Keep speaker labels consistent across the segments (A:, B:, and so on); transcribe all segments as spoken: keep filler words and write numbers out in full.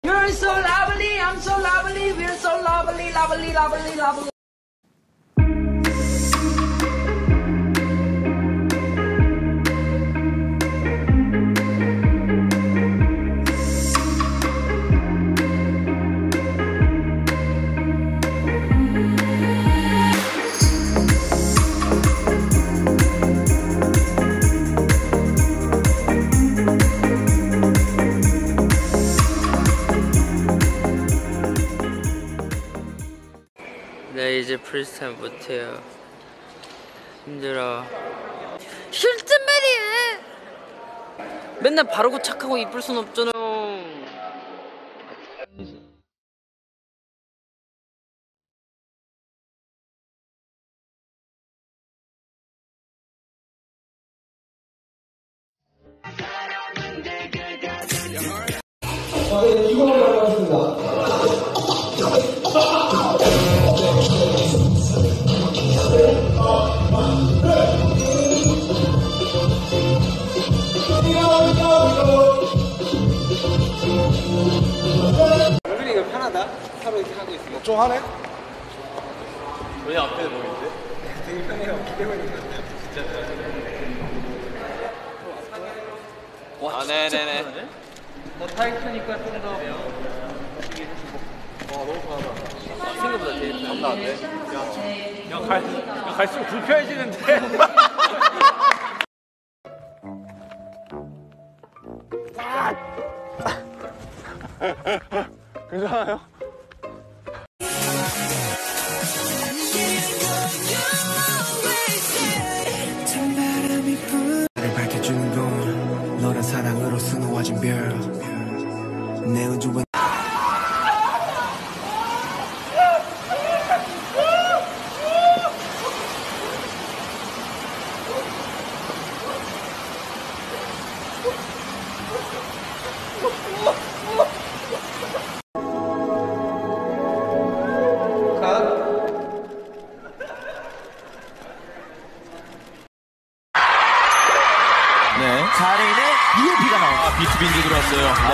A: You're so lovely, I'm so lovely, we're so lovely, lovely, lovely, lovely.
B: 나 이제 프리스타일 못해요. 힘들어. 싫단 말이야. 맨날 바르고 착하고 이쁠 순 없잖아.
C: 은근히 이거 편하다. 하루 이렇게 하고 있으면
D: 걱정하네?
C: 왜 앞에 보이는데? 되게 편해요. 기대고 있는 것 같아요. 진짜. 와, 아, 네네네. 뭐 타이트니까 좀 더.
D: 아 너무 편하다.
B: 생각보다 되게
D: 장난 안 돼?
C: 야, 갈, 야, 갈수록 불편해지는데?
D: 괜찮아요?
E: 나를 밝혀주는 건 너란 사랑으로 수놓아진 별 내 우주와
F: 네. 사레인의 유오피가 나옵니다. 아, 비투비인데 들어왔어요. 아.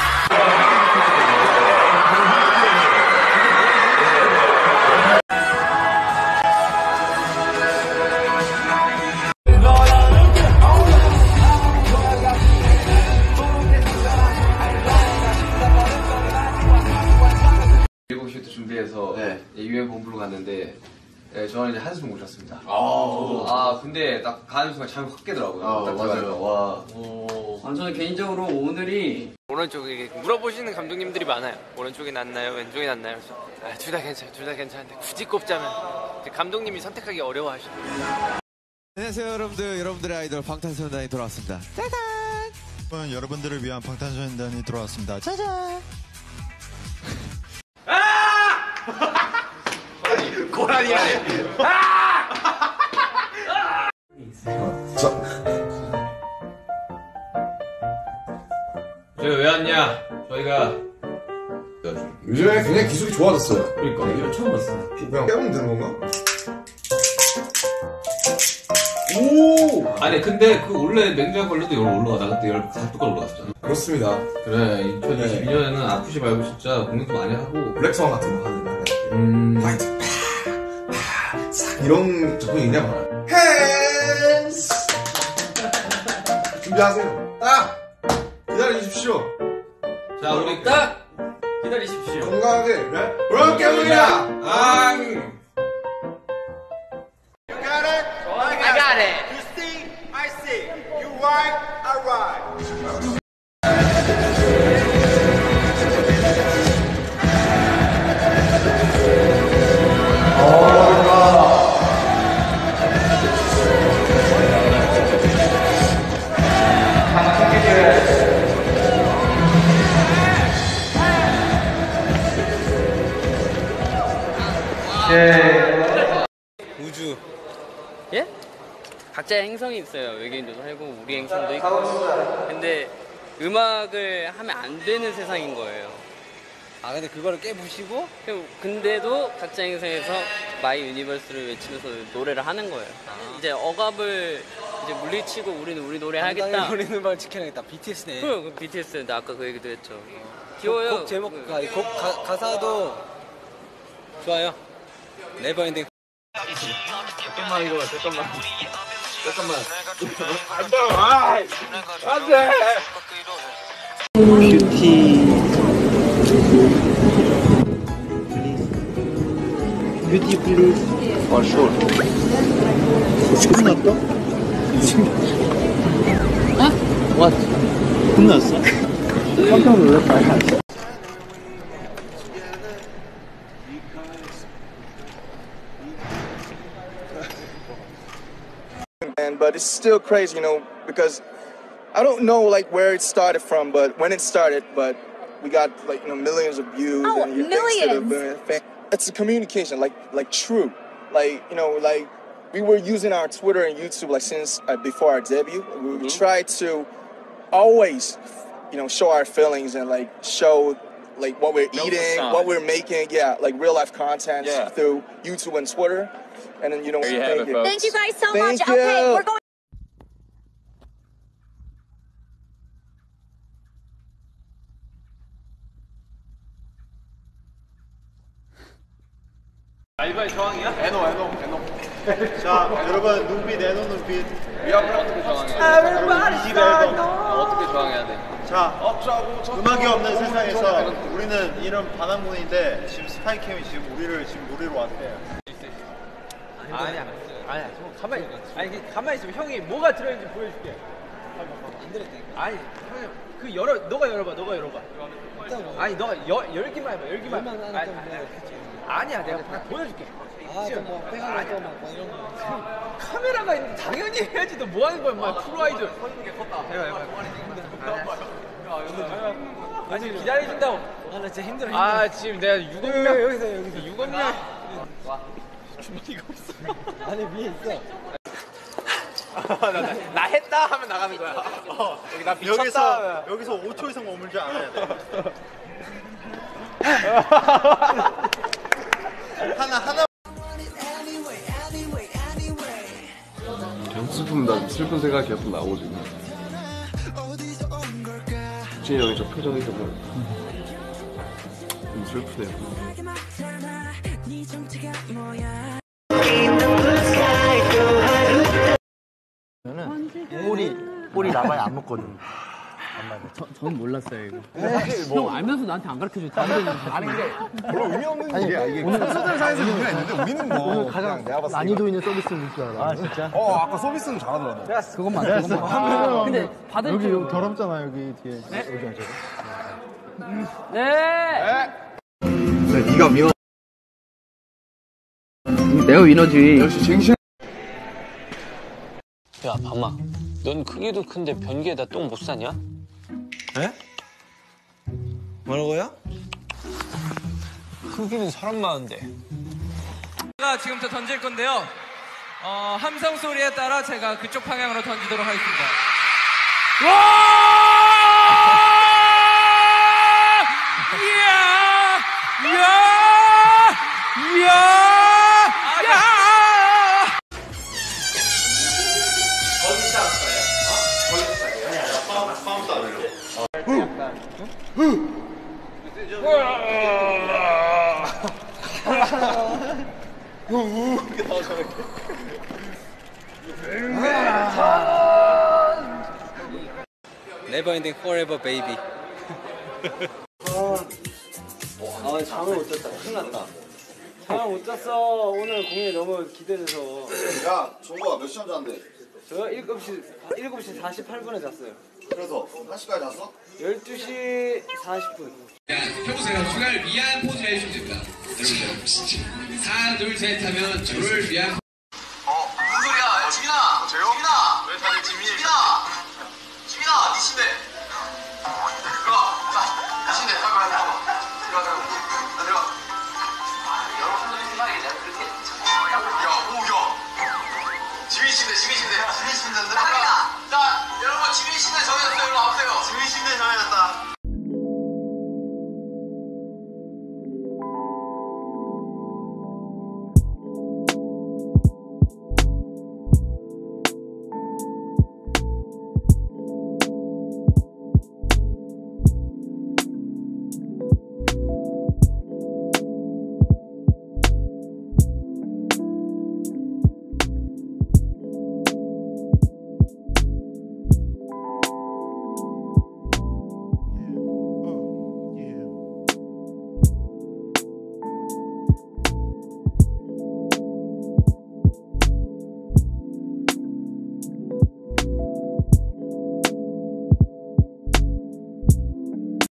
G: 일곱 시부터 준비해서
D: 네.
G: 유엔 본부로 갔는데 네, 저는 이제 한숨 못 잤습니다.
D: 아,
G: 아 근데 딱 가는 순간 잠이 확 깨더라고요.
D: 아
G: 딱
D: 맞아요.
G: 들어가니까.
D: 와.
B: 아, 저는 개인적으로 오늘이 오른쪽에 물어보시는 감독님들이 많아요. 오른쪽이 낫나요? 왼쪽이 낫나요? 그래서 아, 둘 다 괜찮아요. 둘 다 괜찮은데 굳이 꼽자면 감독님이 선택하기 어려워하시죠.
E: 안녕하세요 여러분들. 여러분들의 아이돌 방탄소년단이 돌아왔습니다. 짜잔.
H: 여러분들을 위한 방탄소년단이 돌아왔습니다. 짜잔.
D: 고라니라네.
G: 저희 왜 왔냐? 저희가
D: 요즘에 굉장히 기술이 좋아졌어요.
G: 그러니까 이거 처음 봤어요.
D: 그냥 깨우면 되는 건가?
G: 오! 아니 근데 그 원래 냉장 걸려도 열 올라가. 나 그때 열 각도가 올라갔잖아.
D: 그렇습니다.
G: 그래 이천이십이 년에는 아프지 말고 진짜 공연도 많이 하고
D: 블랙스완 같은 거 하는
G: 음...
D: 화이트 싹 이런 작품이 굉장히 많아요. 핸스 준비하세요. 딱 기다려주십시오.
G: 자 우리 딱 기다리십시오.
D: 건강하게 브로켓입니다. 앙.
C: You got it? I got it. You see, I see. You right, I right.
B: 우주. 예? 각자의 행성이 있어요. 외계인들도 살고 우리 행성도 있고. 근데 음악을 하면 안 되는 세상인 거예요. 아 근데 그거를 깨부시고 근데도 각자 행성에서 마이 유니버스를 외치면서 노래를 하는 거예요. 아. 이제 억압을 이제 물리치고 우리는 우리 노래 하겠다. 우리 음악을 지켜내겠다. 비티에스네. 그, 그 비티에스. 나 아까 그 얘기도 했죠. 귀여워요.
I: 곡 제목, 그, 아니, 곡 가, 가사도 좋아요. 네버엔딩.
C: 잠깐만 이거 잠깐만 잠깐만 안돼 안돼
I: 뷰티. 뷰티 플리즈.
C: 어 슈어
I: 끝났다? 어? 와. 끝났어? 깜짝 놀랐다.
J: And but it's still crazy, you know, because I don't know like where it started from, but when it started, but we got like you know millions of views
K: oh,
J: and you
K: millions.
J: Think it's a communication, like like true, like you know, like we were using our Twitter and YouTube like since uh, before our debut. We, we tried to always, you know, show our feelings and like show like what we're eating, what we're making, yeah, like real life content yeah. through YouTube and Twitter. And then you know,
K: there you
J: thank,
K: have it,
J: you.
K: folks. Thank you guys so
J: thank
K: much.
J: You.
K: Okay, we're going.
C: 알바의 저항이야? 에노 에노 에노. 자 여러분 눈빛 에노 눈빛.
B: 위압을 어떻게 저항해야 돼?
C: Everybody
B: 어떻게 저항해야 돼?
C: 자 음악이 없는 세상에서 우리는 이런 반항문인데 지금 스파이캠이 지금 우리를 지금 노리러 왔대요.
I: 아니야, 아니야. 가만히, 아니 가만히 있으면 형이 뭐가 들어있는지 보여줄게. 안 들었다니까. 아니, 형이 그 열어, 너가 열어봐, 너가 열어봐. 아니, 너가 여, 열기만 해봐, 열기만. 아니, 아니야, 내가 다 보여줄게. 아, 뭐 빼가고 또 막 이런 거. 카메라가 있는데 당연히 해야지. 너 뭐 하는 거야, 막 프로 아이돌. 서는 게 컸다. 해봐, 해봐. 아니, 기다려준다고. 아, 나 진짜 힘들어. 힘들어. 아, 지금 내가 유검면 여기서 여기서 유검면. 와. 주머니가 없어. 안에 위에 있어. 나, 나, 나 했다 하면 나가는 거야. 어, 여기 나 미쳤다.
C: 여기서 여기서 오 초 이상 머물지 않아야 돼. 하나 하나.
L: 계속 슬픔 나 슬픈 생각이 계속 나오지. 진이 형이 저 표정이 정말 좀 슬프네요.
I: 꼬리 꼬리 나봐야 안 먹거든.
B: 저, 전 몰랐어요 이거. 형 알면서 나한테 안 가르쳐줘. 다른 데는
D: 아니 근데 별로 의미 없는 일이야 이게. 선수들사이에서 의미가 있는데 우리는 뭐
I: 오늘 가장 난이도 있는 서비스인 줄 알아.
D: 아 진짜? 어 아까 서비스는 잘하더라 너.
B: 그것만 그것만. 근데 받을
I: 여기
B: 줄...
I: 더럽잖아 여기 뒤에.
B: 네?
I: 여기 앉아.
B: 네.
D: 네. 네가 민호.
B: 내가 위너지.
L: 역시 쟁신.
M: 야, 밤아. 넌 크기도 큰데 변기에다 똥 못 싸냐?
I: 에? 뭐라고요?
M: 크기는 사람 많은데.
N: 제가 지금부터 던질 건데요. 어, 함성 소리에 따라 제가 그쪽 방향으로 던지도록 하겠습니다. 와! 이야! 이야! 이야!
I: 네버엔딩 포레버 베이비. 아 잠을 못 잤다. 큰일 났다. 잠을 못 잤어. 오늘 공연이 너무 기대돼서.
D: 야 종구야 몇 시간 잤는데?
I: 저 일곱 시 일곱 시 사십팔 분에 잤어요.
D: 그래서 한 시까지 잤어?
I: 열두 시 사십 분.
O: 자, 펴보세요. 휴가를 위한 포즈 해주시면 됩니다. 여러분들. 하나, 둘, 셋 하면 저를 위한.
C: 어, 무슨 소리야? 야, 지민아! 재용? 지민아! 왜 다들 지민이? 지민아! 지민아! 니 침대! 들어가! 자, 니 침대! 빨리 빨리 빨리. 들어가, 들어가.